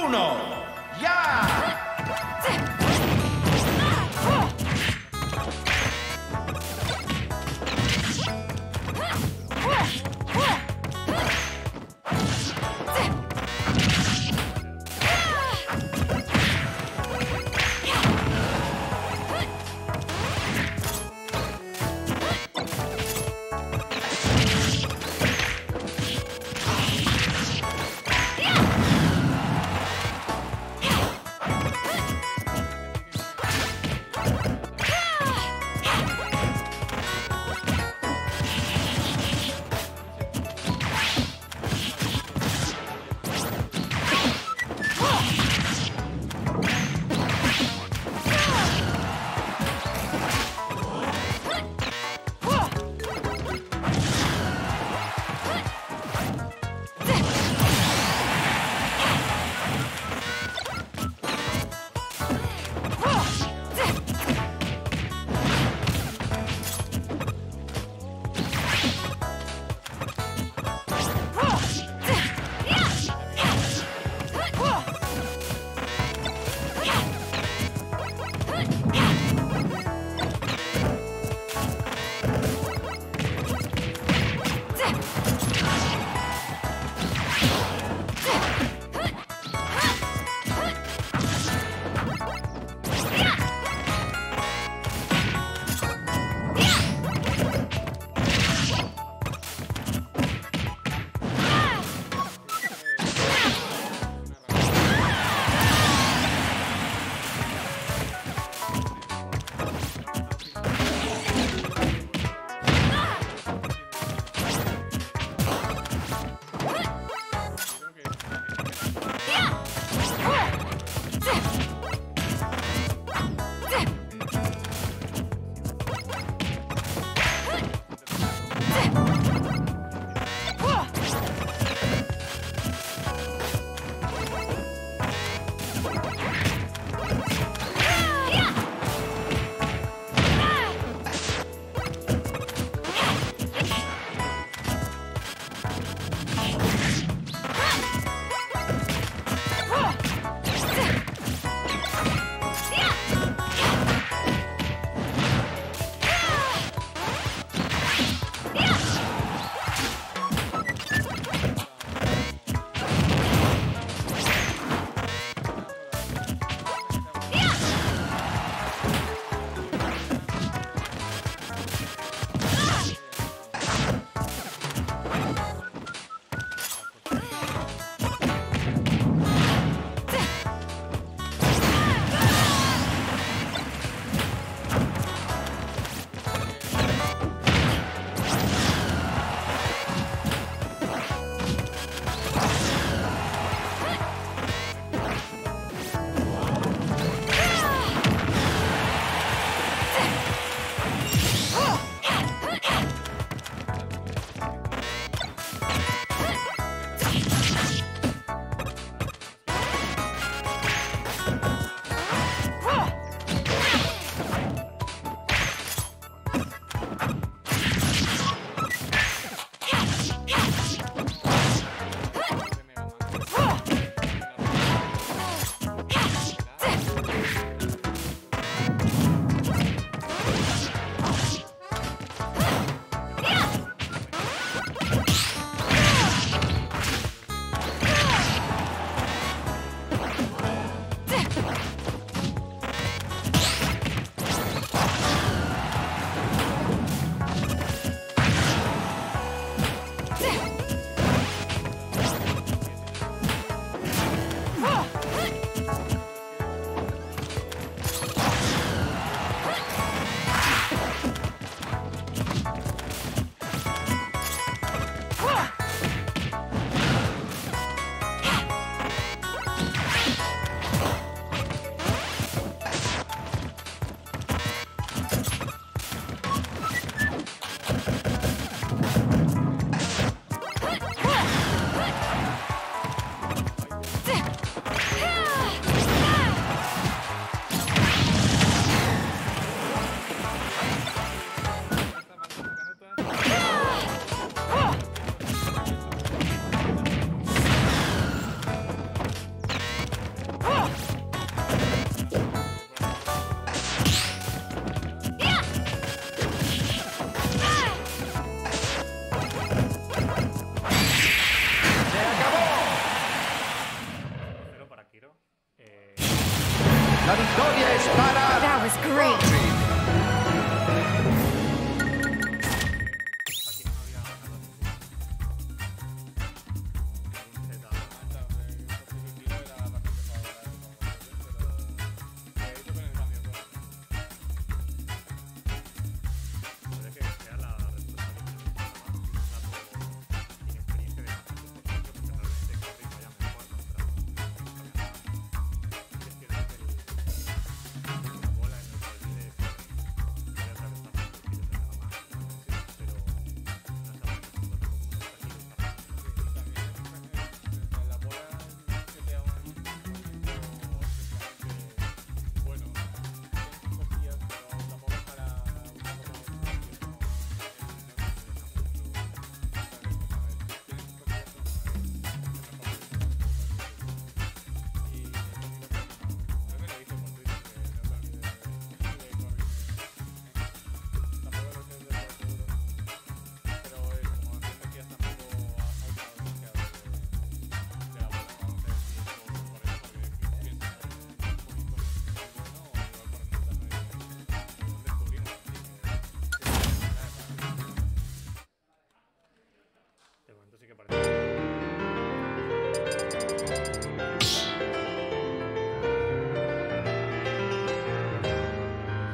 1. ¡Ya!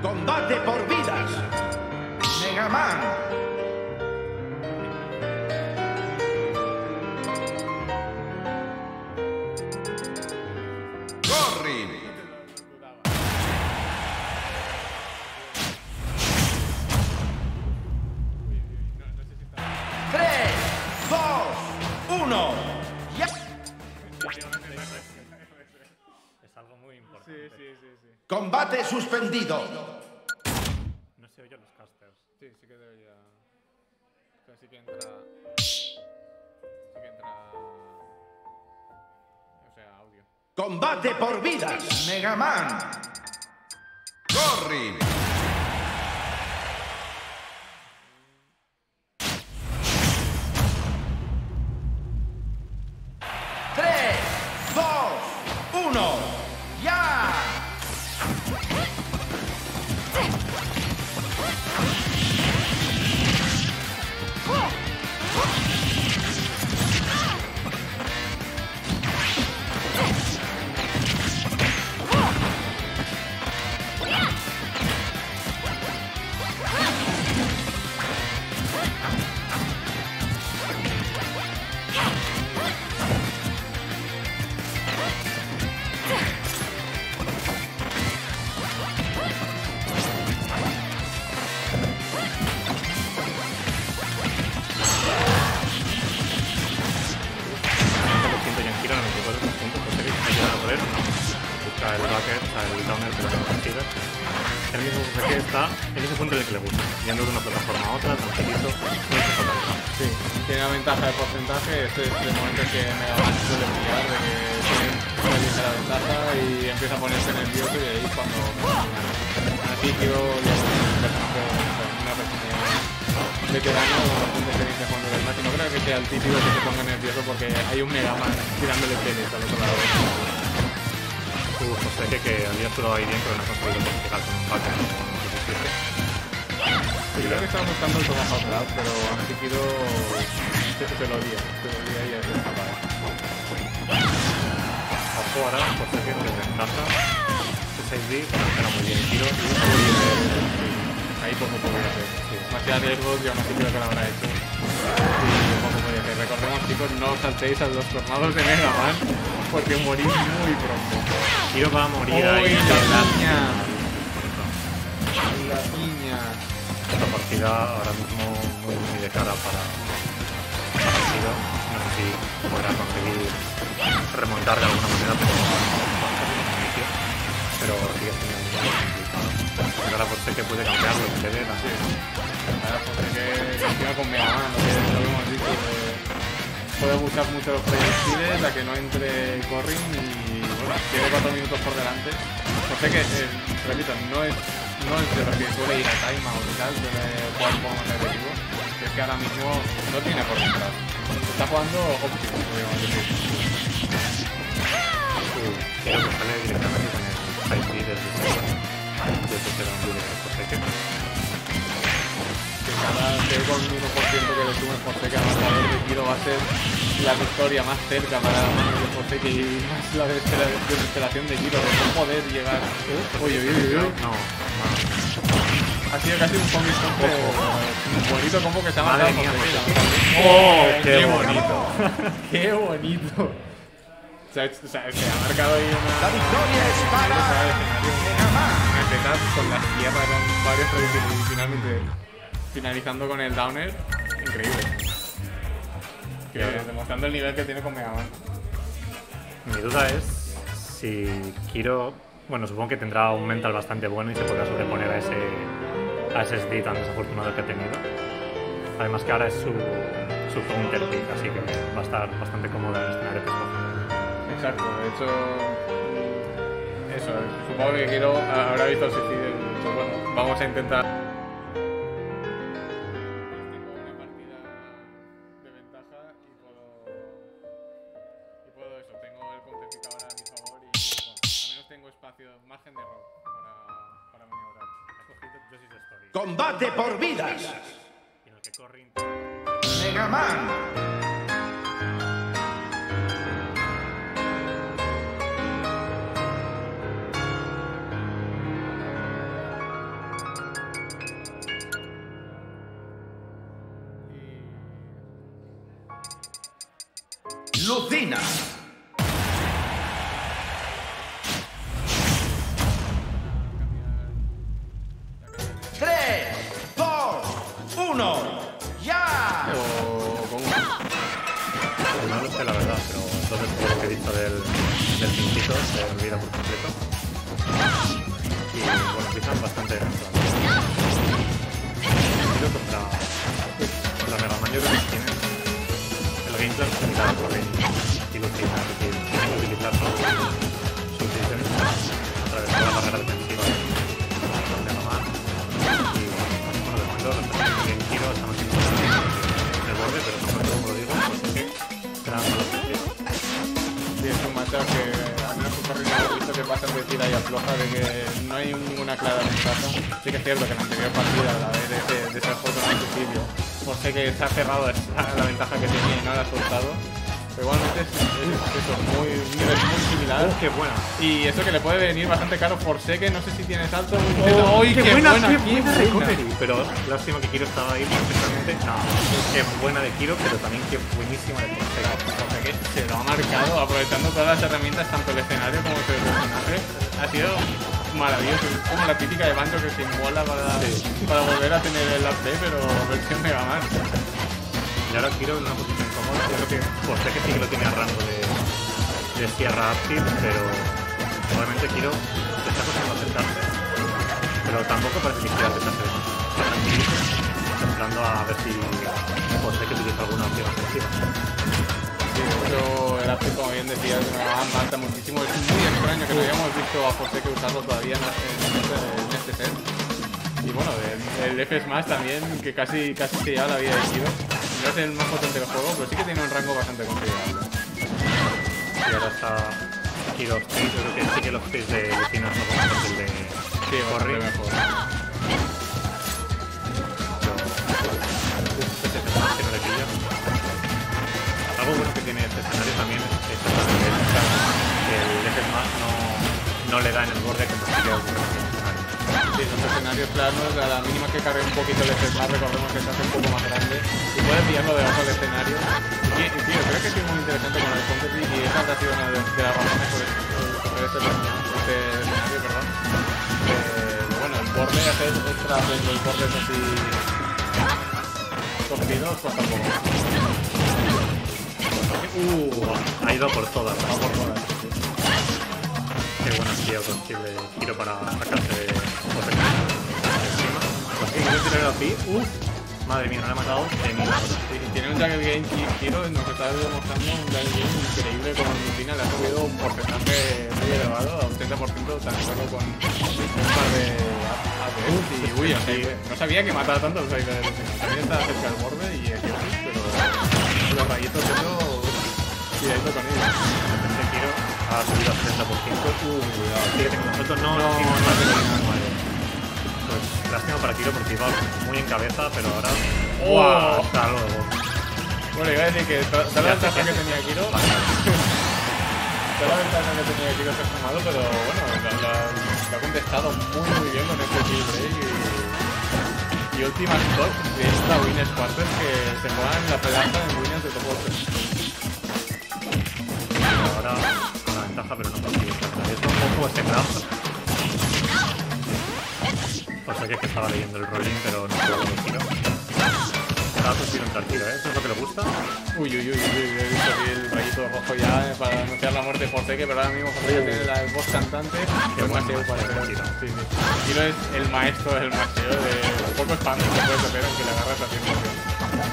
Combate por vidas. Mega Man. Corrin. 3, 2, 1. ¡Ya! Es algo muy importante. Sí. Combate suspendido. No se oyen los casters. Sí que debería. Pero sí que entra. Sí que entra. O sea, audio. Combate por vidas. Mega Man. Corrin. 3, 2, 1. ¡Ya! El Bucket, el Downer, pero no consigue. El mismo que está en ese punto en el que le gusta, yendo de una plataforma a otra, tranquilito, no se falta nada. Sí, tiene una ventaja de porcentaje. Este es el momento en que Mega Man suele brillar, de que tiene una ligera ventaja y empieza a ponerse nervioso, y ahí es cuando así quiero una pequeña veterano con bastante experiencia cuando el máximo. No creo que sea el típico que se ponga nervioso porque hay un Mega Man tirándole tenis al otro lado. Sé que había estado ahí bien, pero no he conseguido llegar con un Bucket o con un 17. Yo creo que estaba buscando el Tomahawk Blast, pero a Sekiro se lo lía y es capaz. Ojo ahora, por ser que desventaja. Ese 6D funciona muy bien. Tiro y ahí poco podría hacer. Sí. Demasiados riesgos y aún así creo que lo habrá hecho. Y poco podría hacer. Recordemos, chicos, no saltéis a los tornados de Mega Man porque morís muy pronto. Tiro va a morir ahí. La piña. Esta partida ahora mismo muy de cara para Tiro. No sé si podrá conseguir remontar de alguna manera, pero sigue siendo muy complicado. Ahora por ser que puede cambiar lo que quede así. Ahora por ser que encima con Mega Man, lo que hemos dicho, puede buscar mucho los proyectiles a que no entre Corrin y bueno, tiene 4 minutos por delante. Por sé que, repito, no es de lo que suele ir a timeout y tal, suele jugar un poco más agresivo. Es que ahora mismo no tiene por qué entrar. Está jugando óptimo, podríamos decir. Creo que sale directamente con el IP desde ese download de Forsaken. Que cada 0,1% que le sume Forsaken al marcador de tiro va a ser la victoria más cerca para las manos de Forsaken y más la desesperación de Giro de no poder llegar. Uy. No. Ha sido casi un combi bonito combo que se ha Madre matado. mía, ¡Oh, qué bonito! ¡Qué bonito! Se ha marcado ahí una... La victoria es para Mega Man. Empezar con la tierra con varios proyectiles y finalmente finalizando con el downer. Increíble. Demostrando el nivel que tiene con Mega Man. Mi duda es si Kiro, bueno, supongo que tendrá un mental bastante bueno y se podrá sobreponer a ese SD tan desafortunado que ha tenido. Además que ahora es su counter pick, así que va a estar bastante cómodo en el escenario que escoge. Exacto, de hecho, eso, supongo que Kiro habrá visto el suicidio y dicho, bueno, vamos a intentar. Tengo una partida de ventaja y puedo eso, tengo el counter pick ahora a mi favor y bueno, al menos tengo espacio, margen de error para maniobrar. Ha cogido Yoshi's Story. Combate por vidas. Y en el que Corrin... Mega Man. Lucina. 3, 2, 1, ¡ya! Pues no lo sé la verdad, pero entonces todo lo que he dicho del pincito se olvida por completo. Y bueno, empiezan bastante dentro. Tiro contra Mega Man, yo creo que tienen el gameplay similar por ahí y Lucina, es decir, tienen que utilizar sus decisiones para atravesar la barrera defensiva de Mega Man. Y bueno, de momento el tiro está más importante en el borde, pero no como lo digo, porque serán los precios. Sí, es un matchup que al menos por corriendo he visto que es bastante tira y afloja, de que no hay ninguna clara ventaja. Sí que es cierto que en la anterior partida, a la vez de ese juego en el principio, pues sé que se ha cerrado la ventaja que tenía y no la ha soltado. Pero igualmente es eso, un nivel muy similar. ¡Qué buena! Y eso que le puede venir bastante caro por Seke, no sé si tiene salto. ¡Uy, qué buena recovery! Pero lástima que Kiro estaba ahí perfectamente. No, qué buena de Kiro, pero también qué buenísima de Fonseca. O sea que se lo ha marcado, aprovechando todas las herramientas, tanto el escenario como el personaje. Ha sido maravilloso, es como la típica de Banjo que se inmola para volver a tener el up B, pero versión Mega Man. Y ahora Kiro en una posición cómoda. Yo creo que Fonseca sí que lo tiene a rango de sierra áptil, pero obviamente Kiro se está costando acercarse. Pero tampoco parece que quiera acercarse. Está tranquilito, esperando a ver si Fonseca utiliza alguna opción ofensiva. Sí, pero el update, como bien decías, mata muchísimo. Es muy extraño que no hayamos visto a Fonseca usarlo todavía en este set. Y bueno, el F-Smash también, que casi se lleva la vida de Kiro. No es el más potente del juego, pero sí que tiene un rango bastante considerable. Y ahora está Kiro Street. Yo creo que sí que los Streets de Lucina son como el de Corri. Mejor. Este escenario que no le pilla. Algo bueno que tiene este escenario también es que el F-Smash no le da en el borde como si quieras ocurrir en el escenario. Sí, los escenarios planos, a la mínima que cargue un poquito el F-Smash, recordemos que se hace un poco más grande y puede pillarlo debajo del escenario. Y tío, creo que es muy interesante con el Counter y esa habrá sido una de las razones por este escenario, perdón. Bueno, el borde, hacer extra los bordes así cogidos, pues tampoco. Ha ido por todas. Va por todas. Qué buena tía posible Kiro para sacarse de encima. Porque quiero tirar a Pi. Madre mía, no le ha matado de milagro. Sí, tiene un Jagged Game Kiro, nos está demostrando un Jagged Game increíble con Lucina, le ha subido un porcentaje muy elevado, a un 30%, tan solo con un par de APs. Y uy, o sea, no sabía que mataba tanto el Jagged de Lucina. También está cerca del borde y es cierto, pero los rayitos de eso, cuidadito con ellos. Este Kiro ha subido al 30%. Cuidado, sigue teniendo salto. No, pues lástima para Kiro porque iba muy en cabeza, pero ahora. ¡Wow! Hasta luego. Bueno, iba a decir que toda la ventaja que tenía Kiro. Toda la ventaja que tenía Kiro se ha sumado, pero bueno, lo ha contestado muy bien con este kill break y última stop de esta Winners Quarters que se juegan la pedaza en Winners de top 8. Ahora con la ventaja, pero no consigue escapar. Es un poco ese brazo. Pues sé que estaba leyendo el rolling, pero no puedo el tiro. Estaba consiguiendo entrar tiro, ¿eh? ¿Eso es lo que le gusta? Uy, he visto aquí el rayito rojo ya para anunciar la muerte por Seke, pero ahora mismo cuando ya tiene la voz cantante, el maseo parece. Sí. Kiro es el maestro del maseo, de poco spam que puedes hacer aunque le agarras a 100%.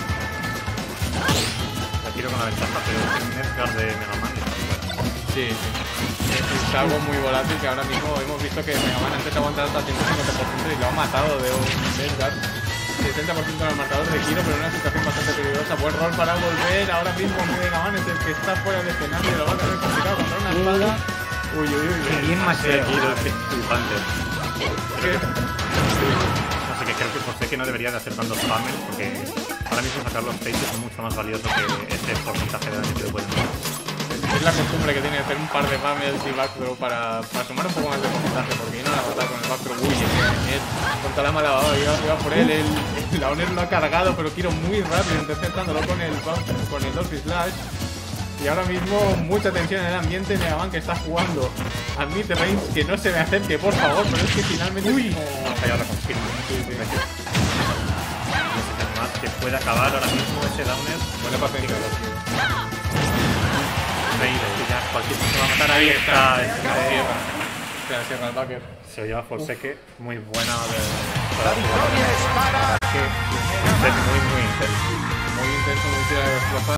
La tiro con la ventaja, pero es Edgar de Mega Man y está fuera. Sí. Es algo muy volátil que ahora mismo hemos visto que Mega Man antes aguantado hasta el 150% y lo ha matado de un Edgar. 70% en el marcador de Kiro, pero en una situación bastante peligrosa. Buen rol para volver. Ahora mismo Mega Man es el que está fuera del escenario. Lo va a tener complicado contra una espada. Uy. Qué bien masea Kiro, es flipante. No sé, que creo que Fonseca no debería de hacer tantos spammers porque ahora mismo sacar los faces es mucho más valioso que ese porcentaje de daño que le pueden dar. Es la costumbre que tiene de hacer un par de bammers y backthrow para sumar un poco más de porcentaje, porque no la ha matado con el backthrow. Uy, con toda la mala baba, iba por él, la Honor lo ha cargado, pero Kiro muy rápido, interceptándolo con el Dolphin Slash. Y ahora mismo mucha tensión en el ambiente. Mega Man que está jugando a mid-range, que no se me acerque, por favor. Pero es que finalmente... ¡Uy! Ha fallado la confirma. Sí. Más que puede acabar ahora mismo ese downer. Buena paciencia. Que ya cualquier cosa va a matar. Ahí está. Se cierra el backer. Se lo lleva Forsaken. Muy buena de... La victoria es para muy intenso. Muy intenso, muy tira de desplazar.